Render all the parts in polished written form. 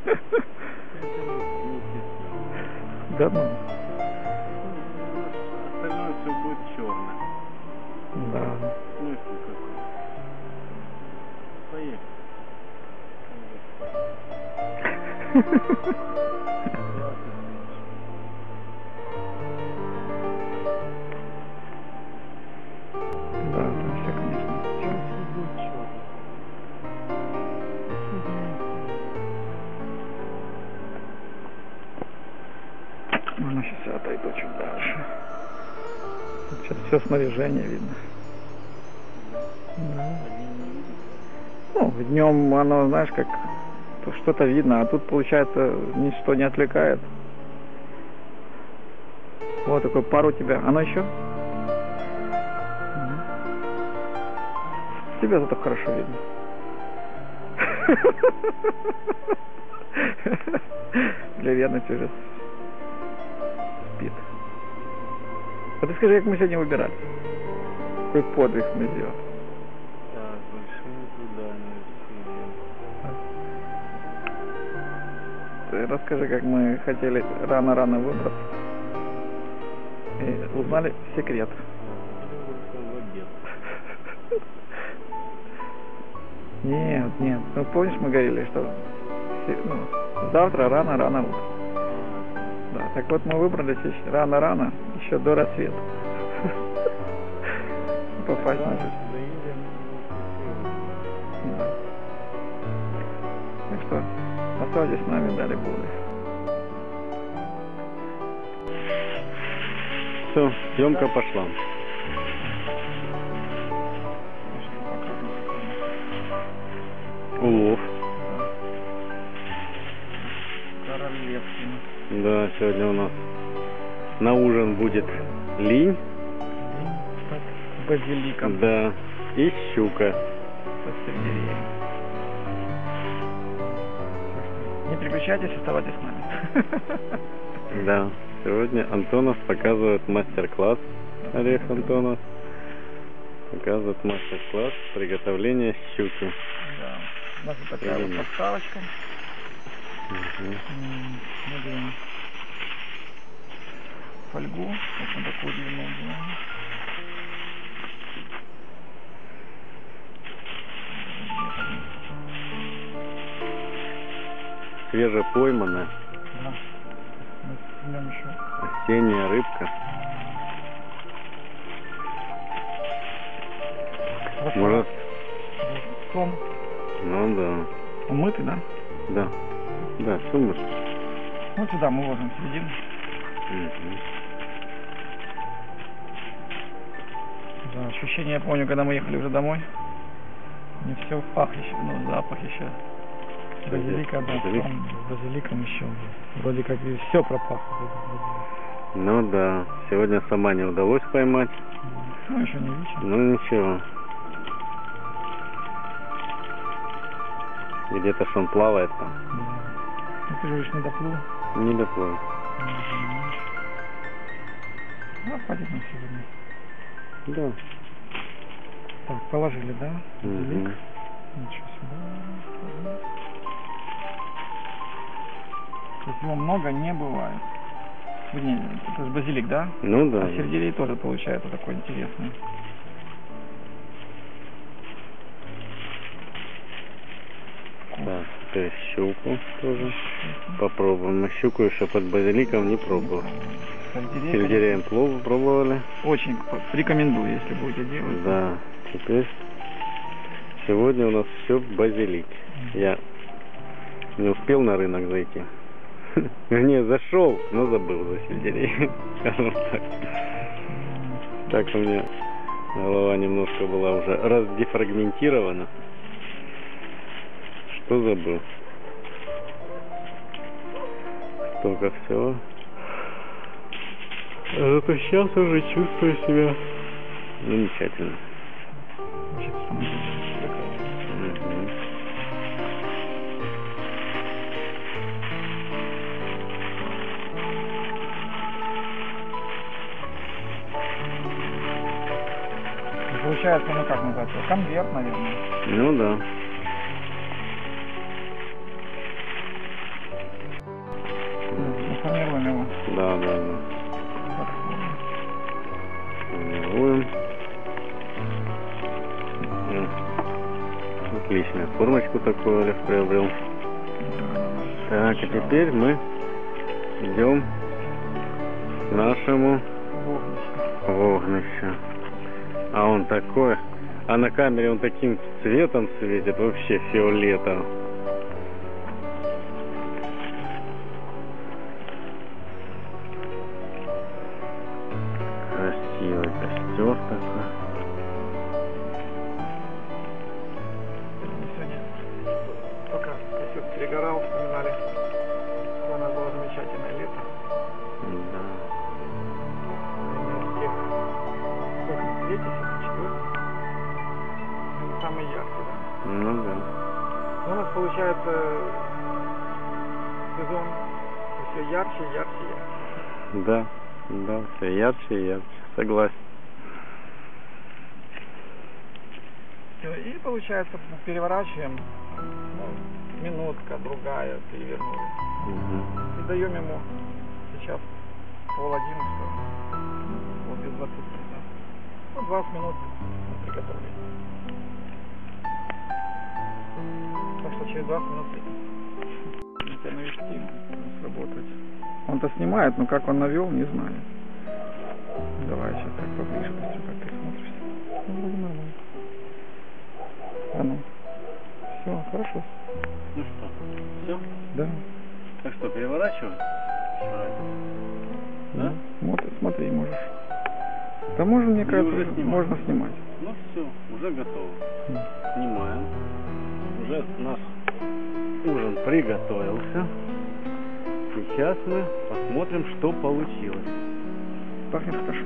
Да ну. Остальное все будет черное. Да. Смысл какой? Поехали. Да, там все, конечно. Сейчас все будет черное. Можно сейчас отойду чуть дальше. Сейчас все снаряжение видно. Да. Ну, днем оно, знаешь, как что-то видно, а тут, получается, ничто не отвлекает. Вот такой пар у тебя. Оно еще? Угу. Тебя зато хорошо видно. Для верности уже спит. А ты скажи, как мы сегодня выбирали? Какой подвиг мы сделали? Так, большие задания. Ты расскажи, как мы хотели рано-рано выбраться. И узнали секрет. Нет. Ну помнишь, мы говорили, что завтра рано-рано утром. Да, так вот мы выбрались рано-рано, еще до рассвета. Попасть на жизнь. Да. Так что оставайтесь с нами, дали Бога. Все, съемка пошла. Улов. Королевский. Да, сегодня у нас на ужин будет линь. С базиликом. Да. И щука. Со сельдереем. Не переключайтесь, оставайтесь с нами. Да. Сегодня Антонов показывает мастер-класс. Олег Антонов показывает мастер-класс приготовления щуки. Да. У нас вот такая вот подставочка. Мы берем фольгу, вот на такую длину делаем. Свежепойманная. Да. Мы возьмем еще. Осенняя рыбка. Может? Сом. Ну да. Умытый, да? Да. Да, все может. Вот сюда мы ложим в середину. Да, ощущение, я помню, когда мы ехали уже домой. Не все пах еще, ну запах еще. Базилика, да, с базиликом еще. Вроде как и все пропахло. Ну да, сегодня сама не удалось поймать. Ну еще не вечер. Ну ничего. Где-то ж он плавает там. Да. Ну ты же говоришь, не доплыл. Не доплыл. Ну, хватит на сегодня. Да. Так, положили, да? Базилик. Угу. Ничего сюда. То есть его много не бывает. Блин, это же базилик, да? Ну да. А сельдерей тоже получается такой интересный. Так, теперь щуку тоже попробуем. Мы щуку еще под базиликом не пробовал. Сельдереем пробовали. Очень рекомендую, если будете делать. Да, теперь сегодня у нас все базилик. Я не успел на рынок зайти. Не, зашел, но забыл за сельдерей. Скажем так. Так у меня голова немножко была уже раздефрагментирована. Что забыл? Столько всего. Зато сейчас уже чувствую себя замечательно. Получается, ну как называется? Конверт, наверное. Ну да. приличную формочку такую Олег приобрел. Так, а теперь мы идем к нашему вогнищу. А он такой, а на камере он таким цветом светит, вообще фиолетово. Красивый костер такой. Сегодня пока костер перегорал, вспоминали, какое у нас было замечательное лето. Да. Самый яркий, да? Ну да. У нас получается сезон все ярче, ярче, ярче. Да, да, все ярче и ярче, согласен. Всё, и получается переворачиваем, минутка, другая, перевернули. И даем ему сейчас 10:30, вот без 20, да. Ну, 20 минут на приготовление. Так что через 20 минут это навести, сработать. Он-то снимает, но как он навел, не знаю. Давай сейчас так поближе, посмотрим, как ты смотришься. Ну, вроде нормально. А ну. Все, хорошо. Ну что, все? Да. Так что, переворачиваем? Да? Вот, смотри, можешь. Да можно, мне кажется, уже снимать? можно снимать. Ну все, уже готово. Снимаем. Уже наш ужин приготовился. Сейчас мы посмотрим, что получилось. Пахнет хорошо.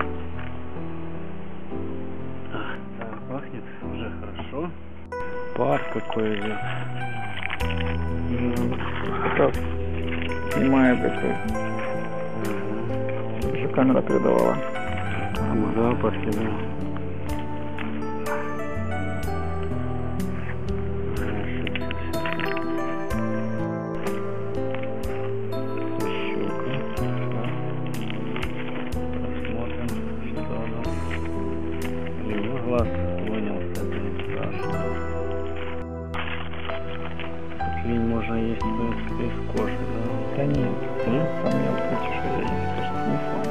Да, пахнет уже хорошо. Пар какой идет. Как раз снимает это. Уже камера передавала. Запахи, да. Глаз понял, это не страшно. Линь можно есть, в принципе, из кожи, да? Да нет, Нет? там мелкая чешуя есть, то что не слон.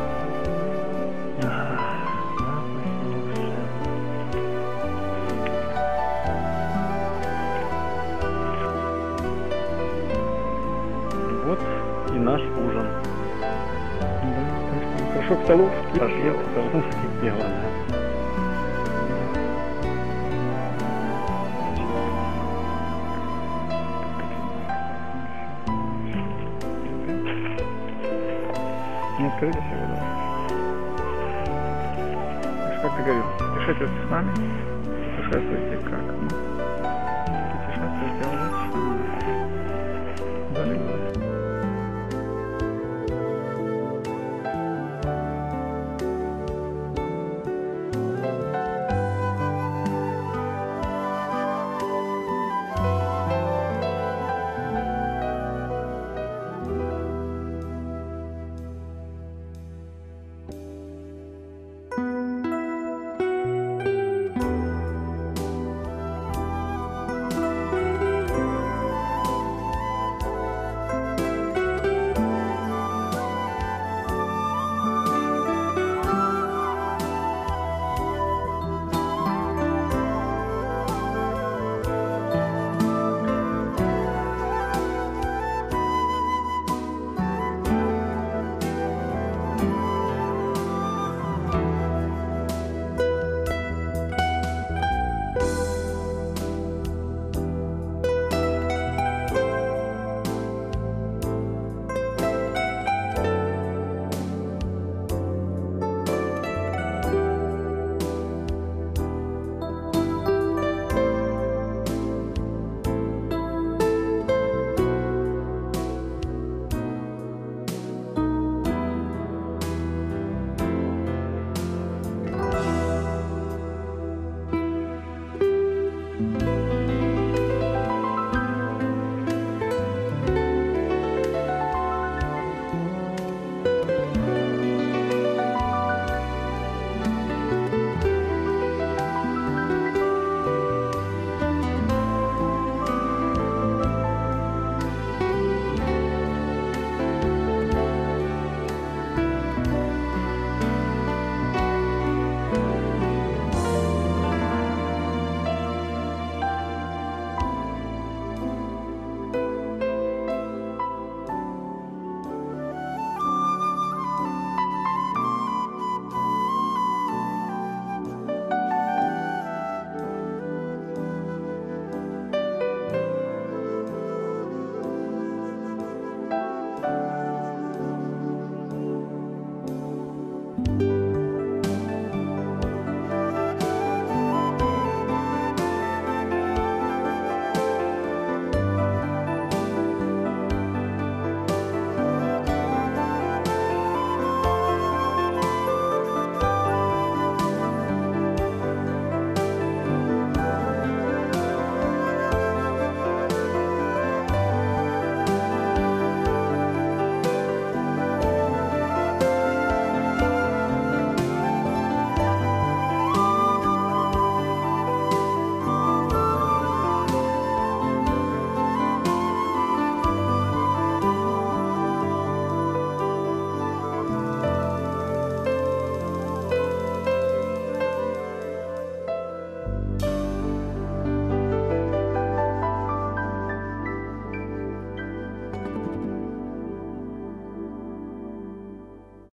Вот и наш ужин. Да, так что хорошо к столу. Пошел к столу скипело, да. Не открыли сегодня. Как ты говорил, путешествуйте с нами, путешествуйте как? Путешествуйте